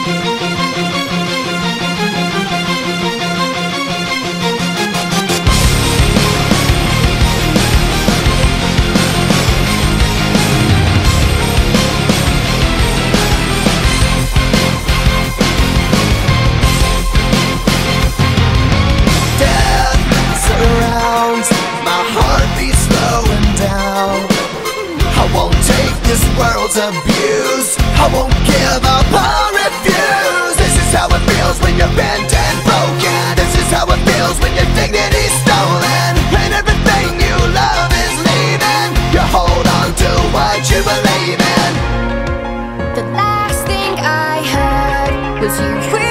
World's abuse, I won't give up or refuse. This is how it feels when you're bent and broken. This is how it feels when your dignity's stolen and everything you love is leaving. You hold on to what you believe in. The last thing I heard was you